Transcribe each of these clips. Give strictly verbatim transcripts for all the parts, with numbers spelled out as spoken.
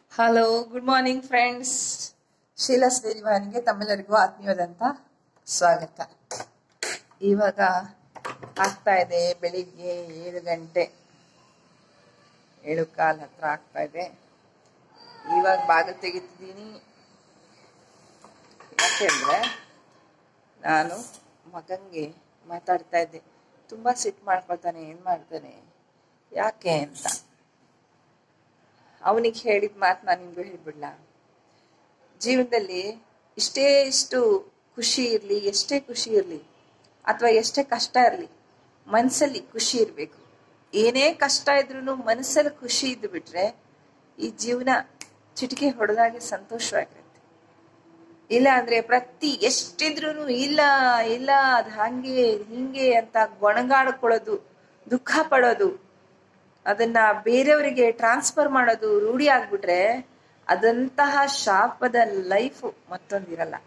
Hello, good morning friends. Sheela's diary ವಾಹಿನಿಗೆ ತಮ್ಮೆಲ್ಲರಿಗೂ ಆತ್ಮೀಯವಾದಂಥ ಸ್ವಾಗತ. ಇವಾಗ ಆಗ್ತಾ ಇದೆ ಬೆಳಿಗ್ಗೆ ಏಳು ಗಂಟೆ ಏಳು ಕಾಲ್ ಹತ್ರ ಆಗ್ತಾ ಇದೆ. ಇವಾಗ ಬಾಗಿಲು ತೆಗಿತಿದ್ದೀನಿ. ಯಾಕೆಂದರೆ ನಾನು ಮಗನಿಗೆ ಮಾತಾಡ್ತಾ ಇದ್ದೆ. ತುಂಬ ಸಿಟ್ಟು ಮಾಡ್ಕೊಳ್ತಾನೆ, ಏನು ಮಾಡ್ತಾನೆ ಯಾಕೆ ಅಂತ. ಅವನಿಗೆ ಹೇಳಿದ ಮಾತು ನಾನು ನಿಮಗೂ ಹೇಳ್ಬಿಡ್ಲಾ? ಜೀವನದಲ್ಲಿ ಇಷ್ಟೇ ಇಷ್ಟು ಖುಷಿ ಇರಲಿ, ಎಷ್ಟೇ ಖುಷಿ ಇರಲಿ ಅಥವಾ ಎಷ್ಟೇ ಕಷ್ಟ ಇರಲಿ, ಮನಸ್ಸಲ್ಲಿ ಖುಷಿ ಇರಬೇಕು. ಏನೇ ಕಷ್ಟ ಇದ್ರೂ ಮನಸ್ಸಲ್ಲಿ ಖುಷಿ ಇದ್ದು ಬಿಟ್ರೆ ಈ ಜೀವನ ಚಿಟಿಕೆ ಹೊಡೆದಾಗೆ ಸಂತೋಷವಾಗಿರುತ್ತೆ. ಇಲ್ಲ ಅಂದರೆ ಪ್ರತಿ ಎಷ್ಟಿದ್ರೂ ಇಲ್ಲ ಇಲ್ಲ ಅದು ಹಾಗೆ ಹೀಗೆ ಅಂತ ಗೊಣಗಾಡ್ಕೊಳ್ಳೋದು, ದುಃಖ ಪಡೋದು, ಅದನ್ನ ಬೇರೆಯವರಿಗೆ ಟ್ರಾನ್ಸ್ಫರ್ ಮಾಡೋದು ರೂಢಿ ಆಗ್ಬಿಟ್ರೆ ಅದಂತಹ ಶಾಪದ ಲೈಫು ಮತ್ತೊಂದಿರಲ್ಲ.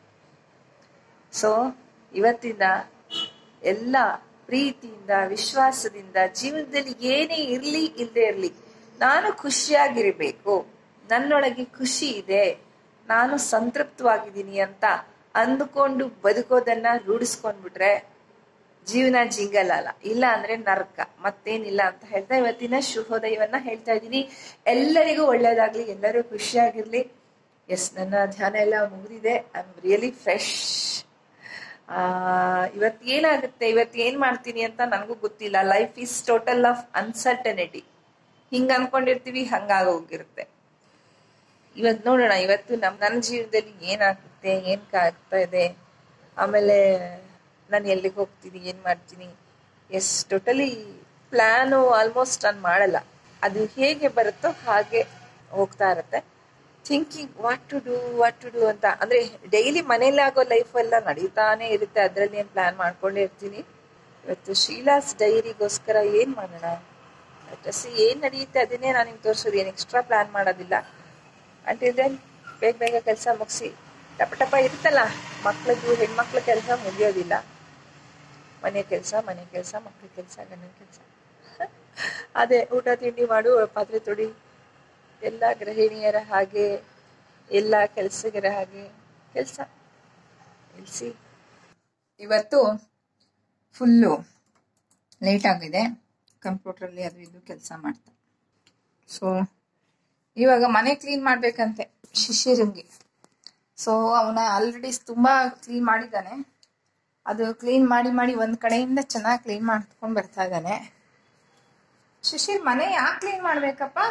ಸೊ ಇವತ್ತಿಂದ ಎಲ್ಲ ಪ್ರೀತಿಯಿಂದ, ವಿಶ್ವಾಸದಿಂದ ಜೀವನದಲ್ಲಿ ಏನೇ ಇರಲಿ ಇಲ್ಲದೆ ಇರಲಿ ನಾನು ಖುಷಿಯಾಗಿರಬೇಕು, ನನ್ನೊಳಗೆ ಖುಷಿ ಇದೆ, ನಾನು ಸಂತೃಪ್ತವಾಗಿದ್ದೀನಿ ಅಂತ ಅಂದುಕೊಂಡು ಬದುಕೋದನ್ನ ರೂಢಿಸ್ಕೊಂಡ್ಬಿಟ್ರೆ ಜೀವನ ಜಿಂಗಲ್ ಅಲ್ಲ, ಇಲ್ಲ ಅಂದ್ರೆ ನರಕ, ಮತ್ತೇನಿಲ್ಲ ಅಂತ ಹೇಳ್ತಾ ಇವತ್ತಿನ ಶುಭೋದಯವನ್ನ ಹೇಳ್ತಾ ಇದ್ದೀನಿ. ಎಲ್ಲರಿಗೂ ಒಳ್ಳೇದಾಗ್ಲಿ, ಎಲ್ಲರೂ ಖುಷಿಯಾಗಿರ್ಲಿ. ಎಸ್, ನನ್ನ ಧ್ಯಾನ ಎಲ್ಲ ಮುಗಿದಿದೆ. I am really fresh. ಆ ಇವತ್ತು ಏನಾಗುತ್ತೆ, ಇವತ್ತು ಏನ್ ಮಾಡ್ತೀನಿ ಅಂತ ನನಗೂ ಗೊತ್ತಿಲ್ಲ. Life is total of uncertainty. ಹಿಂಗ ಅನ್ಕೊಂಡಿರ್ತೀವಿ, ಹಂಗಾಗೋಗಿರುತ್ತೆ. ಇವತ್ತು ನೋಡೋಣ, ಇವತ್ತು ನಮ್ ನನ್ನ ಜೀವನದಲ್ಲಿ ಏನಾಗುತ್ತೆ, ಏನ್ ಆಗ್ತಾ ಇದೆ, ಆಮೇಲೆ ನಾನು ಎಲ್ಲಿಗೆ ಹೋಗ್ತೀನಿ, ಏನು ಮಾಡ್ತೀನಿ. ಎಸ್, ಟೋಟಲಿ ಪ್ಲ್ಯಾನು ಆಲ್ಮೋಸ್ಟ್ ನಾನು ಮಾಡಲ್ಲ. ಅದು ಹೇಗೆ ಬರುತ್ತೋ ಹಾಗೆ ಹೋಗ್ತಾ ಇರುತ್ತೆ. Thinking what to do what to do ಅಂತ. ಅಂದರೆ ಡೈಲಿ ಮನೇಲಿ ಆಗೋ ಲೈಫೆಲ್ಲ ನಡೀತಾನೆ ಇರುತ್ತೆ, ಅದರಲ್ಲಿ ಏನು ಪ್ಲ್ಯಾನ್ ಮಾಡ್ಕೊಂಡೇ ಇರ್ತೀನಿ. ಇವತ್ತು ಶೀಲಾಸ್ ಡೈರಿಗೋಸ್ಕರ ಏನು ಮಾಡೋಣ, ಡ್ರೆಸ್ ಏನು ನಡೆಯುತ್ತೆ ಅದನ್ನೇ ನಾನು ನಿಮ್ಗೆ ತೋರಿಸೋದು, ಏನು ಎಕ್ಸ್ಟ್ರಾ ಪ್ಲ್ಯಾನ್ ಮಾಡೋದಿಲ್ಲ. ಅಂಟಿಲ್ ದೆನ್ ಬೇಗ ಬೇಗ ಕೆಲಸ ಮುಗಿಸಿ, ಟಪ ಟಪ ಇರುತ್ತಲ್ಲ ಮಕ್ಳದ್ದು, ಹೆಣ್ಮಕ್ಳ ಕೆಲಸ ಮುಗಿಯೋದಿಲ್ಲ. ಮನೆ ಕೆಲಸ ಮನೆ ಕೆಲಸ ಮಕ್ಳ ಕೆಲಸ, ಗಂಡನ ಕೆಲಸ, ಅದೇ ಊಟ ತಿಂಡಿ ಮಾಡು, ಪಾತ್ರೆ ತೊಡಿ, ಎಲ್ಲ ಗೃಹಿಣಿಯರ ಹಾಗೆ, ಎಲ್ಲ ಕೆಲಸಗರ ಹಾಗೆ ಕೆಲಸ ನಿಲ್ಲಿಸಿ. ಇವತ್ತು ಫುಲ್ಲು ಲೇಟ್ ಆಗಿದೆ, ಕಂಪ್ಯೂಟ್ರಲ್ಲಿ ಅದು ಇದು ಕೆಲಸ ಮಾಡ್ತಾ. ಸೊ ಇವಾಗ ಮನೆ ಕ್ಲೀನ್ ಮಾಡ್ಬೇಕಂತೆ ಶಿಶಿರಂಗೆ. ಸೊ ಅವನ ಆಲ್ರೆಡಿ ತುಂಬ ಕ್ಲೀನ್ ಮಾಡಿದ್ದಾನೆ. ಅದು ಕ್ಲೀನ್ ಮಾಡಿ ಮಾಡಿ ಒಂದು ಕಡೆಯಿಂದ ಚೆನ್ನಾಗಿ ಕ್ಲೀನ್ ಮಾಡ್ಕೊಂಡು ಬರ್ತಾ ಇದ್ದಾನೆ. ಶಿಶಿರ್, ಮನೆ ಯಾಕೆ ಕ್ಲೀನ್ ಮಾಡ್ಬೇಕಪ್ಪ?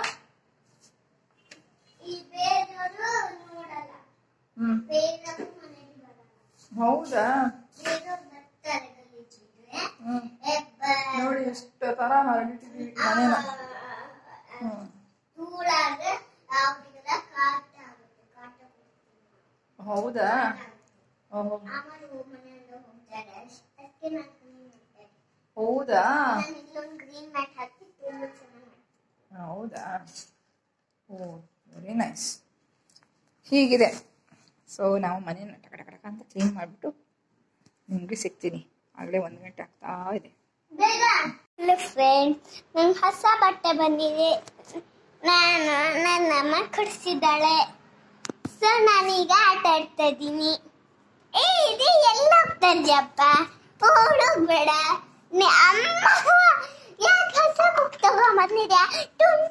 ಹ್ಮ್, ಹೌದಾ? ಹ್ಮ್, ನೋಡಿ ಎಷ್ಟು ತರ ಮಾಡಿಟ್ಟಿದೀವಿ ಮನೇನ. ಹ್ಮ್, ಹೌದಾ? ಹೌದಾ? ಹೌದಾ? ಓ, ವೆರಿ ನೈಸ್. ಹೀಗಿದೆ. ಸೊ ನಾವು ಮನೇನ ಟಕ ಟಕ ಟಕ ಅಂತ ಕ್ಲೀನ್ ಮಾಡಿಬಿಟ್ಟು ನಿಮಗೆ ಸಿಗ್ತೀನಿ. ಆಗಲೇ ಒಂದು ಗಂಟೆ ಆಗ್ತಾ ಇದೆ. ಫ್ರೆಂಡ್ಸ್, ನಂಗೆ ಹೊಸ ಬಟ್ಟೆ ಬಂದಿದೆ. ನಾನು ನನ್ನ ಅಮ್ಮ ಕೊಡಿಸಿದ್ದಾಳೆ. ಸೊ ನಾನೀಗ ಆಟ ಆಡ್ತಾ ಇದ್ದೀನಿ. ಏ ಇದು ಎಲ್ಲ ಹೋಗ್ತಾ ಇದೆಯಪ್ಪ, ಓಡೋಗ್ಬೇಡ. ಅಮ್ಮ ಯಾಕೆ ಹೊಸ ಬುಕ್ ತಗೊಂಬಂದಿದ್ಯಾ ತುಂಟ?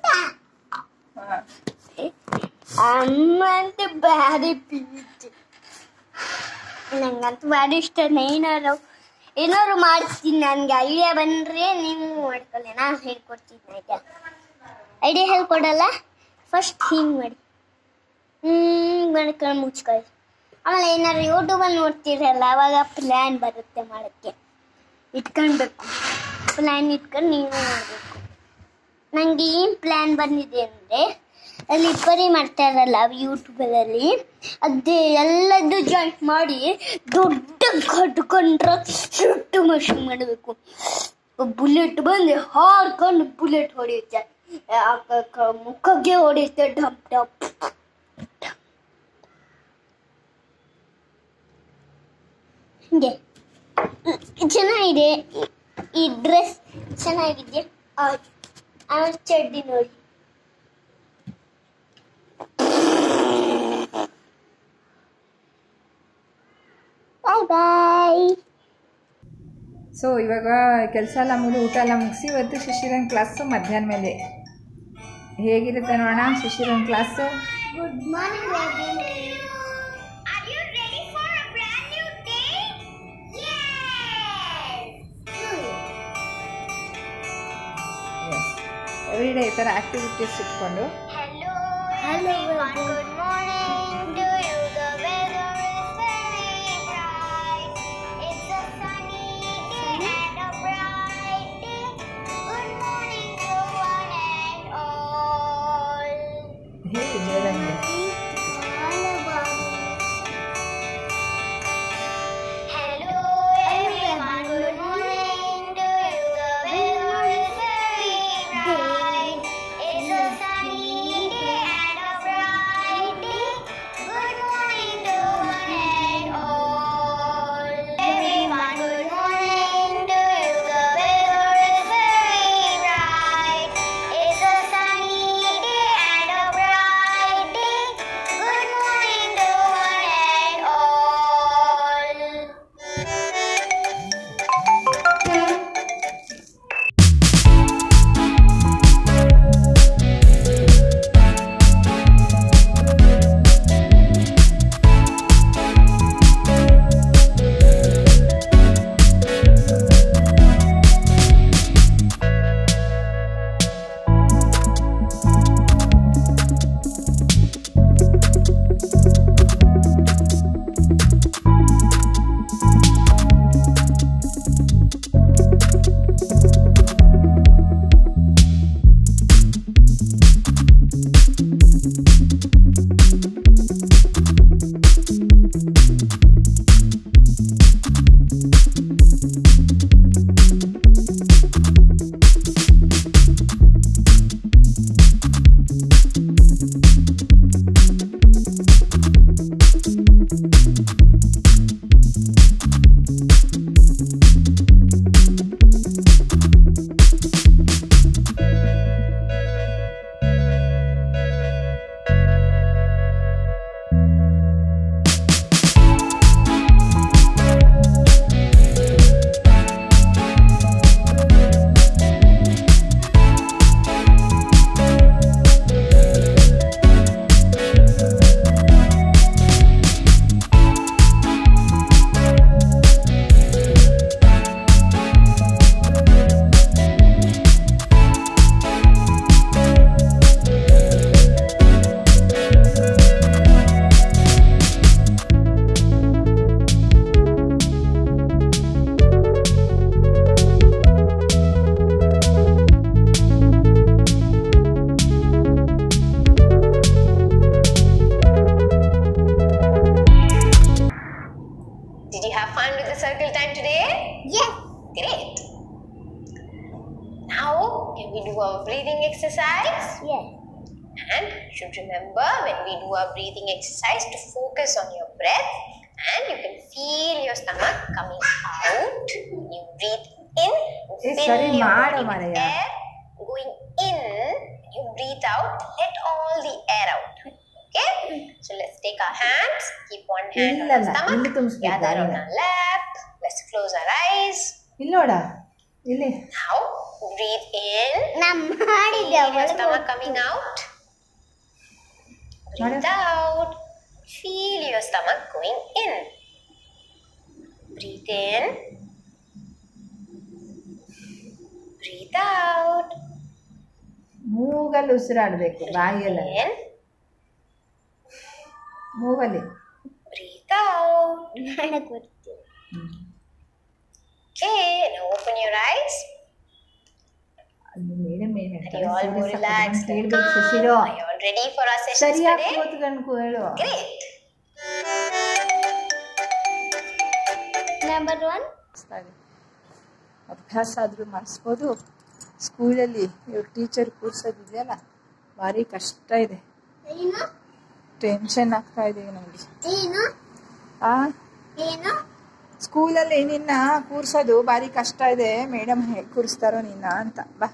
ಅಮ್ಮ ಅಂತ ಭಾರಿ ಪ್ರೀತಿ, ನಂಗಂತೂ ಭಾರಿ ಇಷ್ಟ. ಏನಾರು ಏನಾದ್ರು ಮಾಡ್ತೀನಿ, ನನಗೆ ಐಡಿಯಾ ಬಂದರೆ ನೀವು ಮಾಡ್ಕೊಳ್ಳಿ, ನಾನು ಹೇಳ್ಕೊಡ್ತೀನಿ. Idea idea ಹೇಳ್ಕೊಡಲ್ಲ. ಫಸ್ಟ್ ಹಿಂಗೆ ಮಾಡಿ, ಹಿಂಗೆ ಮಾಡ್ಕೊಂಡು ಮುಚ್ಕೊಳ್ಳಿ. ಆಮೇಲೆ ಏನಾದ್ರು ಯೂಟ್ಯೂಬಲ್ಲಿ ನೋಡ್ತಿರಲ್ಲ, ಅವಾಗ ಪ್ಲ್ಯಾನ್ ಬರುತ್ತೆ ಮಾಡೋಕ್ಕೆ. ಇಟ್ಕೊಳ್ಬೇಕು, ಪ್ಲ್ಯಾನ್ ಇಟ್ಕೊಂಡು ನೀವು ಮಾಡಬೇಕು. ನನಗೆ ಏನು ಪ್ಲ್ಯಾನ್ ಬಂದಿದೆ ಅಂದರೆ, ಅಲ್ಲಿ ಪರಿ ಮಾಡ್ತಾರಲ್ಲ ಯೂಟ್ಯೂಬಲ್ಲಿ, ಅದೇ ಎಲ್ಲದ್ದು ಜಾಯಿಂಟ್ ಮಾಡಿ ದೊಡ್ಡ ಕಟ್ಕೊಂಡ್ರೆ ಸುಟ್ಟು ಮಷಿನ್ ಮಾಡಬೇಕು. ಬುಲೆಟ್ ಬಂದು ಹಾರ್ಕೊಂಡು ಬುಲೆಟ್ ಹೊಡೆಯುತ್ತೆ, ಮುಖಕ್ಕೆ ಹೊಡೆಯುತ್ತೆ, ಡಪ್ ಡಪ್. ಹೀಗೆ ಚೆನ್ನಾಗಿದೆ. ಈ ಡ್ರೆಸ್ ಚೆನ್ನಾಗಿದೆ. ಆಮೇಲೆ ಚಡ್ಡಿ ನೋಡಿ, ಸೊ ಇವಾಗ ಕೆಲಸ ಎಲ್ಲ ಮುಗಿದು ಊಟ ಎಲ್ಲ ಮುಗಿಸಿ ಇವತ್ತು ಶಿಶಿರನ್ ಕ್ಲಾಸು ಮಧ್ಯಾಹ್ನ ಮೇಲೆ ಹೇಗಿರುತ್ತೆ ನೋಡೋಣ ಶಿಶಿರನ್ class. Good morning are you ready for a brand new day? Yes every day ಈ ಥರ ಆ್ಯಕ್ಟಿವಿಟೀಸ್ ಇಟ್ಕೊಂಡು Hello, everyone. Good morning to you. The weather is very bright. It's a sunny day and a bright day. Good morning to one and all. ಹೇಳಿ ಹೇಳಂಗೆ. Hello, everyone. Good morning to you. The weather is very bright. It's a sunny day and a bright day. Good morning to one and all. Everyone, good morning to you. The weather is very bright. It's a sunny day and a bright day. Good morning to one and all. Did you have fun with the circle time today? Yes. Great. Now, can we do our breathing exercise? Yes. And you should remember when we do our breathing exercise to focus on your breath, and you can feel your stomach coming out. You breathe in, Eh, fill sorry, your maado body with Maraya. air. Going in, you breathe out, let all the air out. Okay? So let's take our hands, keep one hand on ಇಲ್ಲ our ಅಲ್ಲ, ಇಲ್ಲಿ stomach, ತುಂಬಿಸ್ಬೇಕು the other on ಗಾಳಿನ. our lap. Let's close our eyes. ಇಲ್ಲಿ ನೋಡ ಇಲ್ಲಿ Now breathe in. Feel your stomach coming out. Breathe out. Feel your stomach going in. Breathe in. Breathe out. ಮೂಗಲ್ಲಿ ಉಸಿರಾಡಬೇಕು ಬಾಯಿಯಲ್ಲ In. ಮೂಗಲ್ಲಿ. Breathe out. Okay, now open your eyes. Madam ಏನ್ Are you all more relaxed and ಹೇಳ್ಬೇಕು calm? ಸುಶೀರೋ. Are you all ready for our sessions ಸರಿಯಾಗಿ today? ಕೂತ್ಕೊಂಡು ಹೇಳು. Great. Number one. ಅಭ್ಯಾಸ ಆದರೂ ಮಾಡಿಸ್ಬೋದು. ಸ್ಕೂಲಲ್ಲಿ ಇವ್ರು ಟೀಚರ್ ಕೂರ್ಸೋದಿದೆಯಲ್ಲ ಭಾರಿ ಕಷ್ಟ ಇದೆ. ಏನು ಟೆನ್ಷನ್ ಆಗ್ತಾ ಇದೆ ನನಗೆ. ಏನು ಆ ಏನು ಸ್ಕೂಲಲ್ಲಿ ನಿನ್ನ ಕೂರ್ಸೋದು ಭಾರಿ ಕಷ್ಟ ಇದೆ. ಮೇಡಮ್ ಹೇಗೆ ಕೂರಿಸ್ತಾರೋ ನಿನ್ನ ಅಂತ. ಬಾ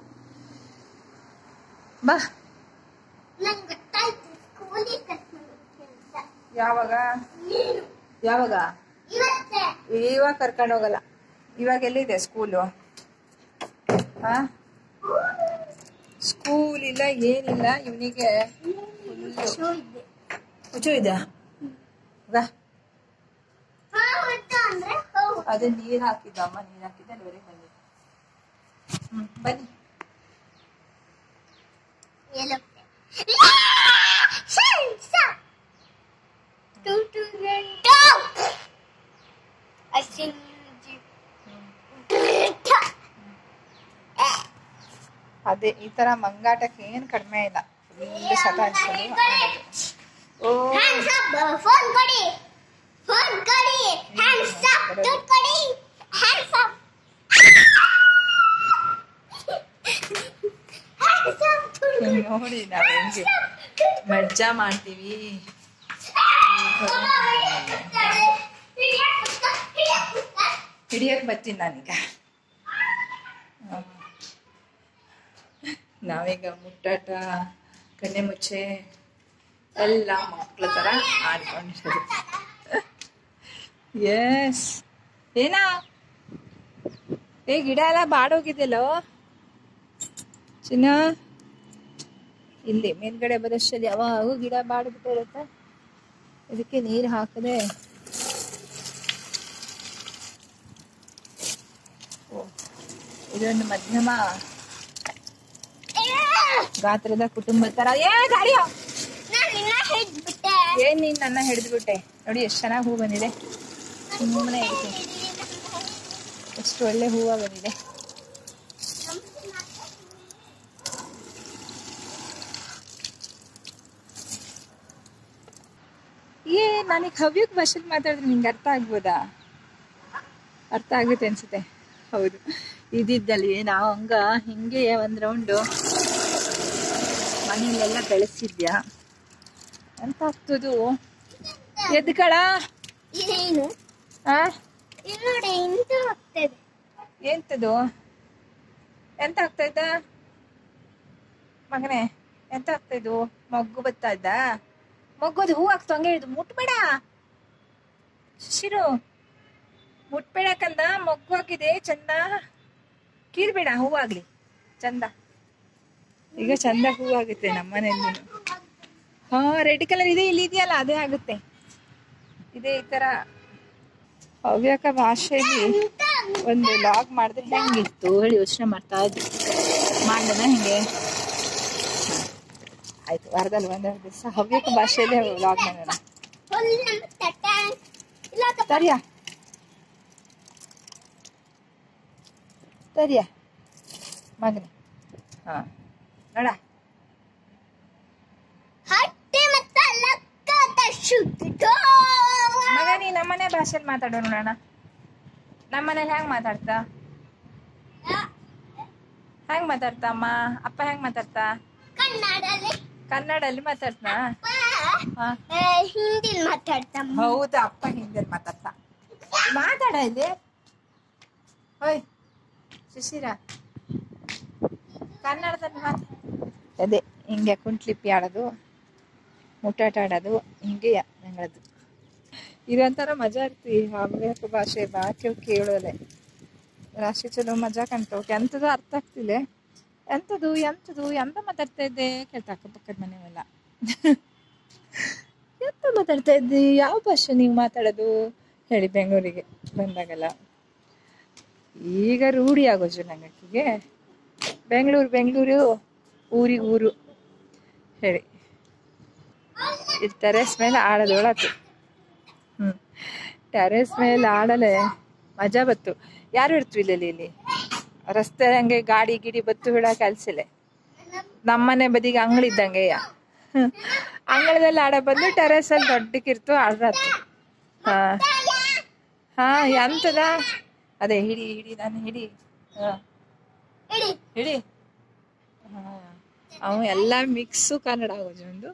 ಬಾ. ನಂಗೆ ಗೊತ್ತಾಯ್ತು ಸ್ಕೂಲಿಗೆ ಕರ್ಕೊಂಡು ಕೆಲಸ. ಯಾವಾಗ ನೀನು ಯಾವಾಗ ಇವತ್ತೇ ಇವಾಗ ಕರ್ಕೊಂಡು ಹೋಗಲ್ಲ. ಇವಾಗ ಎಲ್ಲಿದೆ ಸ್ಕೂಲು? ಹಾ, ಸ್ಕೂಲ್ ಇಲ್ಲ, ಏನಿಲ್ಲ. ಇವನಿಗೆ ಹುಚ್ಚು ಇದೆ. ಅದೇ ನೀರ್ ಹಾಕಿದ್ದ ಅಮ್ಮ, ನೀರ್ ಹಾಕಿದ್ದ ಅಲ್ಲಿ ಬಂದಿದ್ದೆ. ಹ್ಮ್ ಬನ್ನಿ. ಅದೇ ಈ ತರ ಮಂಗಾಟಕ್ಕೆ ಏನ್ ಕಡಿಮೆ ಇಲ್ಲ. ಫುಲ್ ಸತ ಅನ್ಸ್ಕೊಂಡು ಓ ಫೋನ್ ಕೊಡಿ, ಫೋನ್ ಕೊಡಿ, ಹ್ಯಾಂಡ್ಸ್ ಅಪ್, ದುಡ್ಡು ಕೊಡಿ, ಹ್ಯಾಂಡ್ಸ್ ಅಪ್. ನೋಡಿ ನಾವ್ ಹೆಂಗೆ ಮಜ್ಜಾ ಮಾಡ್ತೀವಿ. ಹಿಡಿಯಕ್ ಬರ್ತೀನಿ ನಾನೀಗ. ನಾವೀಗ ಮುಟ್ಟಾಟ, ಕಣ್ಣೆ ಮುಚ್ಚೆ ಎಲ್ಲ ಮಕ್ಕಳ ತರ ಆಡ್ಕೊಂಡಿರೋದು. ಎಸ್ ಏನಾ ಏ ಗಿಡ ಎಲ್ಲ ಬಾಡೋಗಿದೆಯಲ್ಲೋ ಚಿನ್ನ. ಇಲ್ಲಿ ಮೇಲ್ಗಡೆ ಬರೋಷ್ಟಲ್ಲಿ ಯಾವಾಗೂ ಗಿಡ ಬಾಡ್ಬಿಟ್ಟಿರುತ್ತೆ. ಇದಕ್ಕೆ ನೀರು ಹಾಕದೆ ಇದೊಂದು ಮಧ್ಯಮ ಗಾತ್ರದ ಕುಟುಂಬ ತರ. ಏ ಗಾಡಿಯ ಏನ್ ನೀನ್ ನನ್ನ ಹಿಡಿದ್ಬಿಟ್ಟೆ. ನೋಡಿ ಎಷ್ಟು ಚೆನ್ನಾಗಿ ಹೂ ಬಂದಿದೆ. ಸುಮ್ಮನೆ ಇರ್ತೀನಿ. ಎಷ್ಟು ಒಳ್ಳೆ ಹೂವ ಬಂದಿದೆ. ಏ ನನಗೆ ಹವ್ಯಕ್ ಭಾಷೆಲಿ ಮಾತಾಡಿದ್ರೆ ನಿಂಗೆ ಅರ್ಥ ಆಗ್ಬೋದಾ? ಅರ್ಥ ಆಗುತ್ತೆ ಅನ್ಸುತ್ತೆ. ಹೌದು, ಇದಿದ್ದಲ್ಲಿ ನಾವು ಹಂಗ ಹಿಂಗೆ ಒಂದ್ ರೌಂಡು ಮನೆಯಲ್ಲೆಲ್ಲ ಬೆಳೆಸಿದ್ಯಾ ಎಂತ ಆಗ್ತದು. ಎದ್ಕಳ ಏನು ಎಂತದು ಎಂತ ಆಗ್ತಾ ಇದ್ದ ಮಗನೇ? ಎಂತ ಆಗ್ತಾ ಇದ್ದು? ಮೊಗ್ಗು ಬರ್ತಾ ಇದ್ದ? ಮೊಗ್ಗೋದು ಹೂ ಆಗ್ತು ಹಂಗೆ ಇದು ಮುಟ್ಬೇಡ ಶಿರು, ಮುಟ್ಬೇಡಕ್ಕಂದ. ಮೊಗ್ಗು ಹಾಕಿದೆ ಚಂದ, ಕೀರ್ಬೇಡ, ಹೂವಾಗ್ಲಿ ಚಂದ. ಈಗ ಚಂದ ಹೂ ಆಗುತ್ತೆ ನಮ್ಮನೆಯಲ್ಲಿ. ಹಾ ರೆಡ್ ಕಲರ್ ಇದೆ, ಇಲ್ಲಿ ಇದೆಯಲ್ಲ ಅದೇ ಆಗುತ್ತೆ. ಇದೇ ಈ ತರ ಹವ್ಯಕ ಭಾಷೆಯಲ್ಲಿ ಒಂದು ಲಾಗ್ ಮಾಡಿದ್ರೆ ಹೆಂಗಿತ್ತು ಹೇಳಿ ಯೋಚನೆ ಮಾಡ್ತಾ ಇದ್ವಿ. ಮಾಡೋಣ ಹೆಂಗೆ? ಆಯ್ತು, ವಾರದಲ್ಲಿ ಒಂದೆರಡು ದಿವಸ ಹವ್ಯಕ ಭಾಷೆಯಲ್ಲಿ ಲಾಗ್ ಮಾಡೋಣ. ತರಿಯಾ ತರಿಯಾ ಮಗನೇ. ಹಾ ನೋಡ ಮಗ, ನೀ ನಮ್ಮನೆ ಭಾಷೆಯಲ್ಲಿ ಮಾತಾಡೋ ನೋಡೋಣ. ನಮ್ಮನೇಲಿ ಹೆಂಗ್ ಮಾತಾಡ್ತಾ ಹೆಂಗ್ ಮಾತಾಡ್ತಾ ಅಮ್ಮ ಅಪ್ಪ ಹೆಂಗ್ ಮಾತಾಡ್ತಾ? ಕನ್ನಡಲ್ಲಿ ಮಾತಾಡ್ತಾ? ಹಿಂದಿ ಮಾತಾಡ್ತಾ? ಹೌದಾ, ಅಪ್ಪ ಹಿಂದಿಯಲ್ಲಿ ಮಾತಾಡ್ತಾ. ಮಾತಾಡ ಇಲ್ಲಿ. ಹೋಯ್ ಸುಶೀರ, ಕನ್ನಡದಲ್ಲಿ ಮಾತಾಡ. ಅದೇ ಹಿಂಗೆ ಕುಂಟ್ಲಿಪ್ಪಿ ಆಡೋದು, ಮುಟ್ಟಾಟ ಆಡೋದು, ಹಿಂಗೆ ನಂಗಳದು. ಇದೊಂಥರ ಮಜಾ ಇರ್ತಿ ಹವ್ಯಕ ಭಾಷೆ ಬಾಕಿ ಕೇಳೋದೆ. ರಾಶಿ ಚಲೋ ಮಜಾ ಕಾಣ್ತಾವ. ಎಂಥದ್ದು ಅರ್ಥ ಆಗ್ತಿಲ್ಲ. ಎಂಥದ್ದು ಎಂಥದ್ದು ಎಂತ ಮಾತಾಡ್ತಾ ಇದ್ದೆ ಕೇಳ್ತಾ ಅಕ್ಕಪಕ್ಕದ ಮನೆಯಲ್ಲ. ಎಂತ ಮಾತಾಡ್ತಾ ಇದ್ದಿ? ಯಾವ ಭಾಷೆ ನೀವು ಮಾತಾಡೋದು ಹೇಳಿ ಬೆಂಗಳೂರಿಗೆ ಬಂದಾಗಲ್ಲ. ಈಗ ರೂಢಿ ಆಗೋದು ನಂಗೆ. ಬೆಂಗಳೂರು ಬೆಂಗಳೂರು ಊರಿಗೆ ಊರು ಹೇಳಿ ಇಲ್ಲಿ ಟೆರೆಸ್ ಮೇಲೆ ಆಡೋದು ಒಳತು. ಹ್ಮ್ ಟೆರೆಸ್ ಮೇಲೆ ಆಡಲೆ ಮಜಾ ಬತ್ತು. ಯಾರು ಇರ್ತೀವಿ ಇಲ್ಲಿ ಇಲ್ಲಿ ರಸ್ತೆ ಹಂಗೆ ಗಾಡಿ ಗಿಡಿ ಬತ್ತು ಬಿಡೋ ಕೆಲ್ಸಿಲ್ಲ. ನಮ್ಮನೆ ಬದಿಗೆ ಅಂಗಳ ಇದ್ದಂಗೆ ಅಂಗಳದಲ್ಲಿ ಆಡ ಬಂದು ಟೆರೆಸ್ ಅಲ್ಲಿ ದೊಡ್ಡಕ್ಕಿರ್ತು ಆಡ್ರತ್ತು. ಹಾ ಹಾ ಎಂತದ ಅದೇ ಹಿಡಿ ಹಿಡಿ ನಾನು ಹಿಡಿ. ಹಾ ಹಿಡಿ. ಹಾ ಅವ ಎಲ್ಲ ಮಿಕ್ಸು ಕನ್ನಡ ಆಗೋದು ಒಂದು.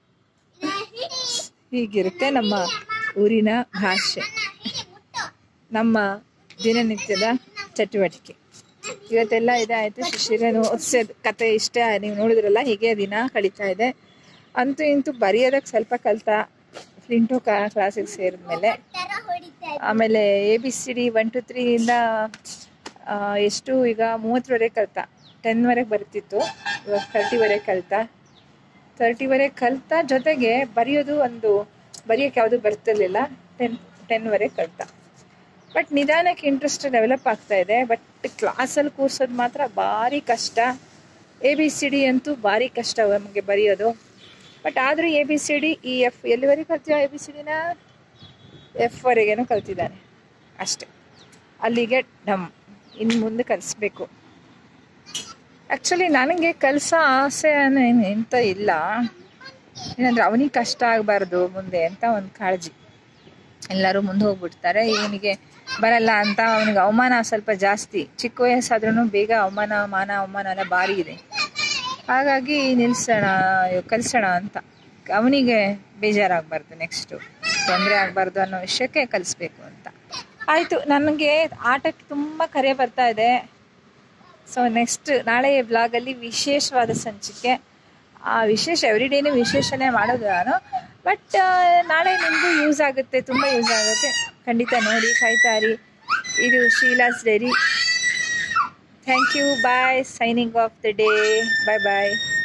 ಹೀಗಿರುತ್ತೆ ನಮ್ಮ ಊರಿನ ಭಾಷೆ, ನಮ್ಮ ದಿನನಿತ್ಯದ ಚಟುವಟಿಕೆ. ಇವತ್ತೆಲ್ಲ ಇದಾಯ್ತು. ಶಿಶಿರನು ಓದಿಸೋದು ಕತೆ ಇಷ್ಟ ನೀವು ನೋಡಿದ್ರಲ್ಲ. ಹೀಗೆ ದಿನ ಕಳೀತಾ ಇದೆ. ಅಂತೂ ಇಂತೂ ಬರೆಯೋದಕ್ಕೆ ಸ್ವಲ್ಪ ಕಲ್ತ ಫ್ಲಿಂಟೋ ಕ್ಲಾಸಿಗೆ ಸೇರಿದ್ಮೇಲೆ ಆಮೇಲೆ A B C D one two ತ್ರೀಯಿಂದ ಎಷ್ಟು ಈಗ ಮೂವತ್ತರವರೆಗೆ ಕಲಿತ, ಟೆನ್ವರೆಗೆ ಬರ್ತಿತ್ತು, ಇವಾಗ ತರ್ಟಿವರೆಗೆ ಕಲಿತ ತರ್ಟಿವರೆಗೆ ಕಲಿತ ಜೊತೆಗೆ ಬರೆಯೋದು ಒಂದು ಬರೆಯೋಕ್ಕೆ ಯಾವುದು ಬರ್ತಿರ್ಲಿಲ್ಲ, ಟೆನ್ ಟೆನ್ವರೆಗೆ ಕಲಿತ. ಬಟ್ ನಿಧಾನಕ್ಕೆ ಇಂಟ್ರೆಸ್ಟ್ ಡೆವಲಪ್ ಆಗ್ತಾ ಇದೆ. ಬಟ್ ಕ್ಲಾಸಲ್ಲಿ ಕೂರ್ಸೋದು ಮಾತ್ರ ಭಾರಿ ಕಷ್ಟ. ಎ ಬಿ ಸಿ ಡಿ ಅಂತೂ ಭಾರಿ ಕಷ್ಟ ನಮಗೆ ಬರೆಯೋದು. ಬಟ್ ಆದರೂ A B C D E F ಎಲ್ಲಿವರೆಗೆ ಕಲ್ತೀವ, ಎ ಬಿ ಸಿ ಡಿನ ಎಫ್ವರೆಗೇನೂ ಕಲ್ತಿದ್ದಾನೆ ಅಷ್ಟೆ. ಅಲ್ಲಿಗೆ ಡಮ್, ಇನ್ನು ಮುಂದೆ ಕಲಿಸ್ಬೇಕು. ಆ್ಯಕ್ಚುಲಿ ನನಗೆ ಕಲಿಸೋ ಆಸೆ ಏನು ಎಂತ ಇಲ್ಲ, ಏನಂದರೆ ಅವನಿಗೆ ಕಷ್ಟ ಆಗಬಾರ್ದು ಮುಂದೆ ಅಂತ ಒಂದು ಕಾಳಜಿ. ಎಲ್ಲರೂ ಮುಂದೆ ಹೋಗ್ಬಿಡ್ತಾರೆ, ಇವನಿಗೆ ಬರಲ್ಲ ಅಂತ ಅವನಿಗೆ ಅವಮಾನ ಸ್ವಲ್ಪ ಜಾಸ್ತಿ. ಚಿಕ್ಕ ವಯಸ್ಸಾದ್ರೂ ಬೇಗ ಅವಮಾನ ಮಾನ ಅವಮಾನ ಎಲ್ಲ ಭಾರಿ ಇದೆ. ಹಾಗಾಗಿ ನಿಲ್ಲಿಸೋಣ, ಕಲಿಸೋಣ ಅಂತ. ಅವನಿಗೆ ಬೇಜಾರಾಗಬಾರ್ದು, ನೆಕ್ಸ್ಟು ತೊಂದರೆ ಆಗಬಾರ್ದು ಅನ್ನೋ ವಿಷಯಕ್ಕೆ ಕಲಿಸ್ಬೇಕು ಅಂತ. ಆಯಿತು, ನನಗೆ ಆಟಕ್ಕೆ ತುಂಬ ಕರೆ ಬರ್ತಾ ಇದೆ. ಸೊ ನೆಕ್ಸ್ಟ್ ನಾಳೆ ಬ್ಲಾಗಲ್ಲಿ ವಿಶೇಷವಾದ ಸಂಚಿಕೆ. ಆ ವಿಶೇಷ ಎವ್ರಿಡೇನೂ ವಿಶೇಷನೇ ಮಾಡೋದು ನಾನು. ಬಟ್ ನಾಳೆ ನಿಮಗೂ ಯೂಸ್ ಆಗುತ್ತೆ, ತುಂಬ ಯೂಸ್ ಆಗುತ್ತೆ. ಖಂಡಿತ ನೋಡಿ, ಕಾಯ್ತಾರಿ. ಇದು Sheela's diary. Thank you, bye. Signing off the day. Bye bye.